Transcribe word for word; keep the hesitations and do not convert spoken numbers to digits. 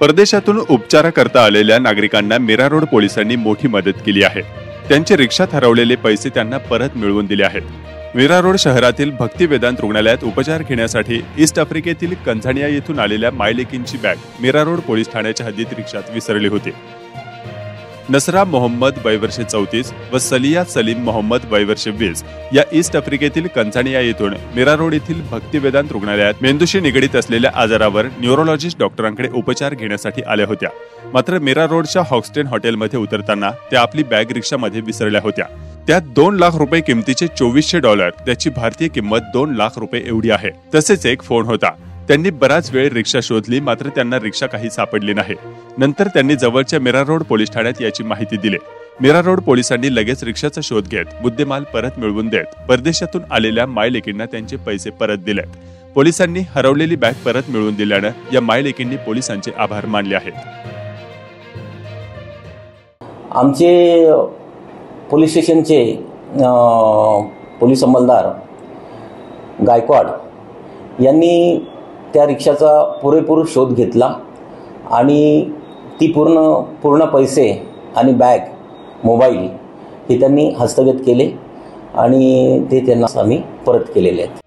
परदेशातून उपचाराकरता आलेल्या नागरिकांना मीरा रोड पोलिसांनी मोठी मदत केली आहे। त्यांचे रिक्षात हरवलेले पैसे त्यांना परत मिळवून दिले आहेत। मीरा रोड शहरातील भक्ती वेदांत रुग्णालयात उपचार घेण्यासाठी ईस्ट आफ्रिकेतील कंझानिया येथून आलेल्या मायलेकींची बॅग मीरा रोड पोलीस ठाण्याच्या हद्दीत रिक्षात विसरली होती। नसरा मोहम्मद वय वर्ष चौतीस व सलिया सलीम मोहम्मद वय वर्ष वीस या ईस्ट आफ्रिकेतील कंझानिया येथून मीरा रोड येथील भक्ती वेदांत रुग्णालयात मेंदूशी निगडीत असलेल्या आजारावर न्यूरोलॉजिस्ट डॉक्टरांकडे उपचार घेण्यासाठी आल्या होत्या। मात्र मीरा रोडच्या हॉक्स्टेन हॉटेलमध्ये उतरताना त्या आपली बॅग रिक्षामध्ये विसरल्या होत्या। त्यात दोन लाख रुपये किमतीचे चोवीसशे डॉलर, त्याची भारतीय किंमत दोन लाख रुपये एवढी आहे। तसेच एक फोन होता। त्यांनी बराच वेळ रिक्षा शोधली, मात्र त्यांना रिक्षा काही सापडली नाही। नंतर त्यांनी जवळच्या मीरा रोड पोलीस ठाण्यात याची माहिती दिली। मीरा रोड पोलिसांनी लगेच रिक्षाचा शोध घेत मुद्देमाल परत मिळवून देत परदेशातून आलेल्या मायलेकींना त्यांचे पैसे परत दिले। पोलिसांनी हरवलेली बॅग परत मिळवून दिल्यानं या मायलेकींनी पोलिसांचे आभार मानले आहेत। आमचे पोलीस स्टेशनचे पोलीस अंमलदार गायकवाड यांनी त्या रिक्षाचा पुरेपूर शोध घेतला आणि ती पूर्ण पूर्ण पैसे आणि बॅग, मोबाईल हे त्यांनी हस्तगत केले आणि ते त्यांना आम्ही परत केलेले आहेत।